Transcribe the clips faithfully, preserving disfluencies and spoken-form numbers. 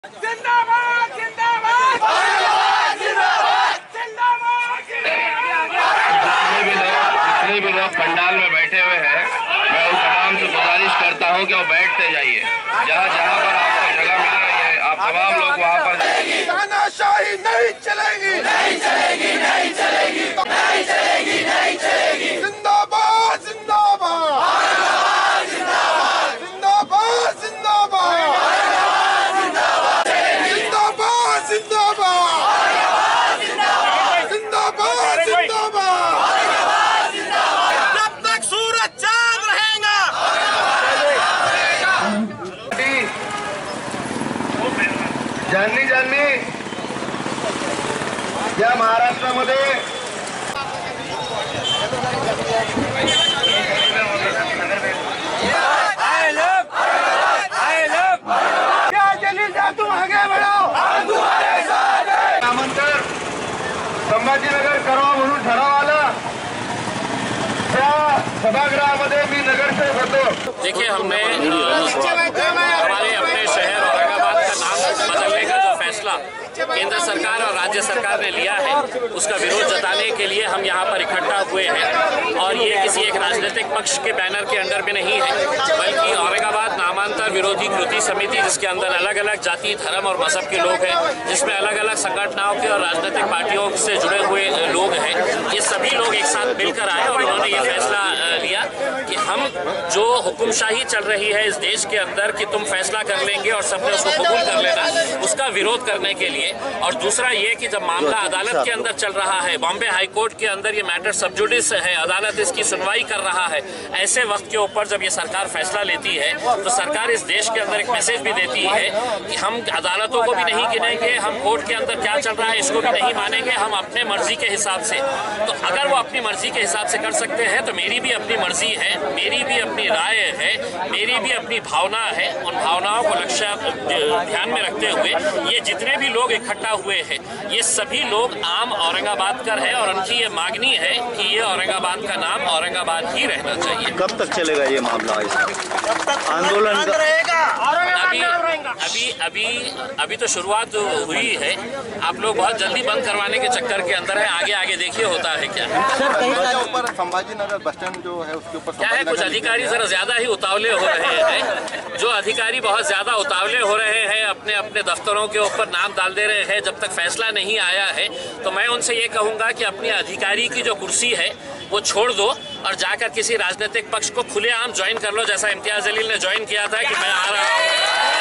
जिंदाबाद जिंदाबाद जिंदाबाद जिंदाबाद। जितने भी लोग जितने भी लोग पंडाल में बैठे हुए हैं, मैं उन तमाम से गुजारिश करता हूं कि वो बैठते जाइए। जहां जहां पर आपको जगह मिल रही है, आप तमाम लोग वहां पर तानाशाही नहीं चलेगी, नहीं चलेगी, नहीं चलेगी, नहीं चलेगी, नहीं चलेगी। जिंदाबाद जिंदाबाद जिंदाबाद जिंदाबाद जिंदाबाद जिंदाबाद जिंदाबाद जिंदाबाद। जब तक सूरज चांद रहेगा। जाननी जाननी या महाराष्ट्रामध्ये तुम आगे बढ़ो, हम तुम्हारे साथ हैं। त्यानंतर संभाजीनगर करावा म्हणून ठराव आला, त्या सभागृहामध्ये मी नगरसेवक होतो। देखिए, हमने हमारे अपने शहर औरंगाबाद का नाम बदलने का जो फैसला केंद्र सरकार और राज्य सरकार ने लिया है, उसका विरोध जताने के लिए हम यहाँ पर इकट्ठा हुए हैं। और ये किसी एक राजनीतिक पक्ष के बैनर के अंडर में नहीं है, बल्कि औरंगाबाद नामांतर विरोधी कृति समिति, जिसके अंदर अलग अलग जाति, धर्म और मजहब के लोग हैं, जिसमें अलग अलग संगठनों के और राजनीतिक पार्टियों से जुड़े हुए लोग हैं, ये सभी लोग एक साथ मिलकर आए और उन्होंने ये फैसला लिया कि हम जो हुकुमशाही चल रही है इस देश के अंदर कि तुम फैसला कर लेंगे और सबने उसको कबूल कर लेना, उसका विरोध करने के लिए। और दूसरा ये कि जब मामला अदालत के अंदर चल रहा है, बॉम्बे हाई कोर्ट के अंदर ये मैटर सब जुडिस है, अदालत इसकी सुनवाई कर रहा है, ऐसे वक्त के ऊपर जब ये सरकार फैसला लेती है तो सरकार इस देश के अंदर एक मैसेज भी देती है कि हम अदालतों को भी नहीं गिनेंगे, हम कोर्ट के अंदर क्या चल रहा है इसको भी नहीं मानेंगे, हम अपने मर्जी के हिसाब से। तो अगर वो अपनी मर्जी के हिसाब से कर सकते हैं तो मेरी भी अपनी मर्जी है, मेरी भी अपनी राय है, मेरी भी अपनी भावना है। उन भावनाओं को लक्ष्य ध्यान में रखते हुए ये जितने भी लोग इकट्ठा हुए हैं, ये सभी लोग आम औरंगाबाद कर है और उनकी ये मांगनी है कि ये औरंगाबाद का नाम औरंगाबाद ही रहना चाहिए। कब तक चलेगा ये मामला, आंदोलन रहेगा? अभी अभी अभी अभी तो शुरुआत हुई है, आप लोग बहुत जल्दी बंद करवाने के चक्कर के अंदर है, आगे आगे देखिए होता है क्या। ऊपर संभाजीनगर बस स्टैंड जो है उसके ऊपर क्या है, कुछ अधिकारी जरा ज्यादा ही उतावले हो रहे हैं। जो अधिकारी बहुत ज्यादा उतावले हो रहे हैं, अपने अपने दफ्तरों के ऊपर नाम डाल दे रहे हैं, जब तक फैसला नहीं आया है तो मैं उनसे ये कहूंगा कि अपनी अधिकारी की जो कुर्सी है वो छोड़ दो और जाकर किसी राजनीतिक पक्ष को खुलेआम ज्वाइन कर लो, जैसा इम्तियाज जलील ने ज्वाइन किया था कि मैं आ रहा हूँ।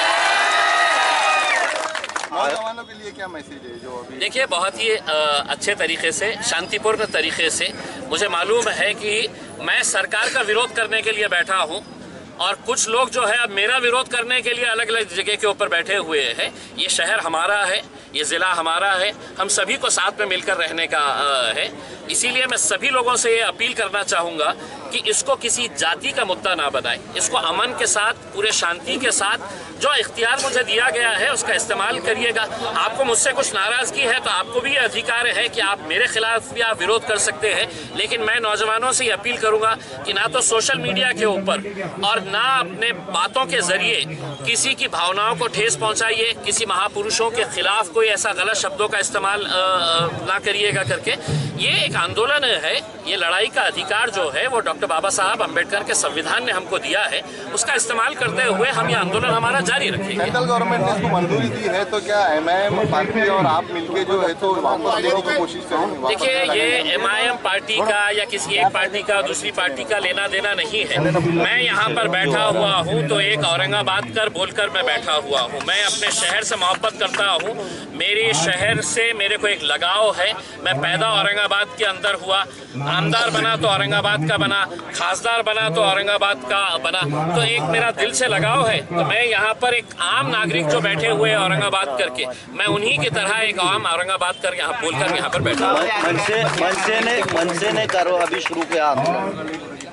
नौजवानों के लिए क्या मैसेज है जो अभी? देखिए, बहुत ही अच्छे तरीके से, शांतिपूर्ण तरीके से मुझे मालूम है कि मैं सरकार का विरोध करने के लिए बैठा हूँ और कुछ लोग जो है अब मेरा विरोध करने के लिए अलग अलग जगह के ऊपर बैठे हुए हैं। ये शहर हमारा है, ये ज़िला हमारा है, हम सभी को साथ में मिलकर रहने का है। इसीलिए मैं सभी लोगों से ये अपील करना चाहूँगा कि इसको किसी जाति का मुद्दा ना बनाए, इसको अमन के साथ, पूरे शांति के साथ जो इख्तियार मुझे दिया गया है उसका इस्तेमाल करिएगा। आपको मुझसे कुछ नाराज़गी है तो आपको भी अधिकार है कि आप मेरे खिलाफ भी आप विरोध कर सकते हैं, लेकिन मैं नौजवानों से ये अपील करूँगा कि ना तो सोशल मीडिया के ऊपर और ना अपने बातों के जरिए किसी की भावनाओं को ठेस पहुँचाइए, किसी महापुरुषों के खिलाफ कोई ऐसा गलत शब्दों का इस्तेमाल ना करिएगा करके। ये एक आंदोलन है, ये लड़ाई का अधिकार जो है वो डॉक्टर बाबा साहब अम्बेडकर के संविधान ने हमको दिया है, उसका इस्तेमाल करते हुए हम ये आंदोलन हमारा जारी रखेंगे। सेंट्रल गवर्नमेंट ने इसको मंजूरी दी है तो क्या एम आई एम पार्टी और आप मिलके जो है तो वापस लेने की कोशिश करेंगे? देखिए, ये एम आई एम पार्टी का या किसी एक पार्टी का दूसरी पार्टी का लेना देना नहीं है। मैं यहाँ पर बैठा हुआ हूँ तो एक औरंगाबाद कर बोलकर मैं बैठा हुआ हूँ। मैं अपने शहर से मोहब्बत करता हूँ, मेरे शहर से मेरे को एक लगाव है। मैं पैदा औरंगाबाद के अंदर हुआ, आमदार बना तो औरंगाबाद का बना, खासदार बना तो औरंगाबाद का बना, तो एक मेरा दिल से लगाव है। तो मैं यहाँ पर एक आम नागरिक जो बैठे हुए हैं औरंगाबाद करके, मैं उन्हीं की तरह एक आम औरंगाबाद कर यहाँ बोलकर यहाँ पर बैठा हूँ। मनसे मनसे ने मनसे ने करो अभी शुरू किया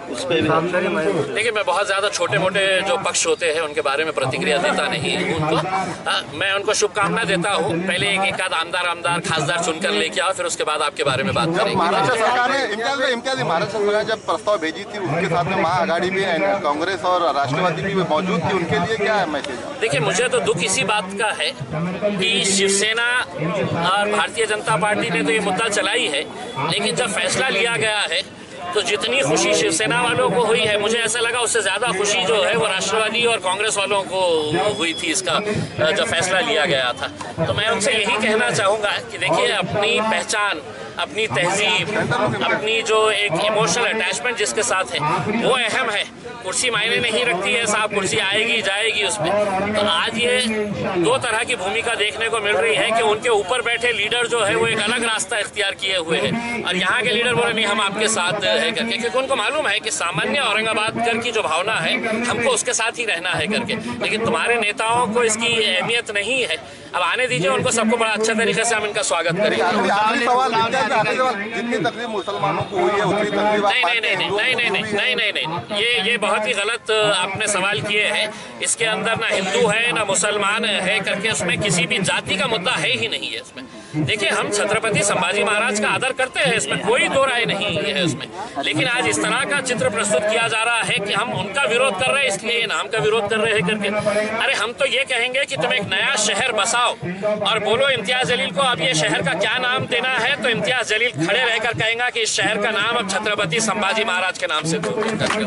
उस पर भी देखिए, मैं बहुत ज़्यादा छोटे मोटे जो पक्ष होते हैं उनके बारे में प्रतिक्रिया देता नहीं हूँ उनको। हाँ, मैं उनको शुभकामना देता हूँ। पहले एक एक आध आमदार आमदार खासदार चुनकर लेके आओ, फिर उसके बाद आपके बारे में बात करेंगे। महाराष्ट्र सरकार ने इम्तियाज भाई इम्तियाज महाराष्ट्र सरकार जब प्रस्ताव भेजी थी उसके साथ में महाआघाड़ी भी कांग्रेस और राष्ट्रवादी भी मौजूद थी, उनके लिए क्या है मैसेज? देखिए, मुझे तो दुख इसी बात का है कि शिवसेना और भारतीय जनता पार्टी ने तो ये मुद्दा चलाई है, लेकिन जब फैसला लिया गया है तो जितनी खुशी शिवसेना वालों को हुई है, मुझे ऐसा लगा उससे ज्यादा खुशी जो है वो राष्ट्रवादी और कांग्रेस वालों को हुई थी इसका जब फैसला लिया गया था। तो मैं उनसे यही कहना चाहूँगा कि देखिए, अपनी पहचान, अपनी तहजीब, अपनी जो एक इमोशनल अटैचमेंट जिसके साथ है वो अहम है। कुर्सी मायने नहीं रखती है साहब, कुर्सी आएगी जाएगी उसमें। तो आज ये दो तरह की भूमिका देखने को मिल रही है कि उनके ऊपर बैठे लीडर जो है वो एक अलग रास्ता इख्तियार किए हुए हैं और यहाँ के लीडर बोले नहीं हम आपके साथ है करके, क्योंकि उनको मालूम है कि सामान्य औरंगाबाद कर की जो भावना है हमको उसके साथ ही रहना है करके। लेकिन तुम्हारे नेताओं को इसकी अहमियत नहीं है। अब आने दीजिए उनको, सबको बड़ा अच्छा तरीके से हम इनका स्वागत करेंगे। जितनी तकलीफ मुसलमानों को हुई है उतनी तकलीफ नहीं नहीं नहीं नहीं नहीं नहीं नहीं नहीं नहीं ये ये बहुत ही गलत आपने सवाल किए हैं। इसके अंदर ना हिंदू है ना मुसलमान है करके उसमें किसी भी जाति का मुद्दा है ही नहीं है इसमें। देखिए, हम छत्रपति संभाजी महाराज का आदर करते हैं, इसमें कोई दो राय नहीं है उसमें। लेकिन आज इस तरह का चित्र प्रस्तुत किया जा रहा है कि हम उनका विरोध कर रहे हैं इसलिए नाम का विरोध कर रहे हैं करके। अरे हम तो ये कहेंगे कि तुम एक नया शहर बसाओ और बोलो इम्तियाज जलील को अब ये शहर का क्या नाम देना है, तो इम्तियाज जलील खड़े रहकर कहेगा कि इस शहर का नाम अब छत्रपति संभाजी महाराज के नाम से दो।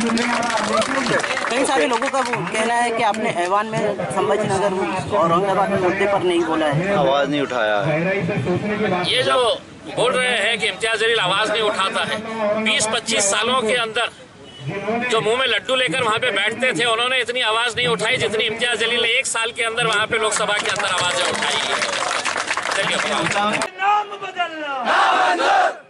कई सारे लोगों का कहना है कि आपने ऐवान में संभाजी नगर औरंगाबाद मुद्दे पर नहीं बोला है, आवाज नहीं उठाया है। ये जो बोल रहे हैं कि इम्तियाज जलील आवाज नहीं उठाता है, बीस पच्चीस सालों के अंदर जो मुंह में लड्डू लेकर वहां पे बैठते थे उन्होंने इतनी आवाज नहीं उठाई जितनी इम्तियाज जलील ने एक साल के अंदर वहां पे लोकसभा के अंदर आवाजें उठाई। चलिए, नाम बदलना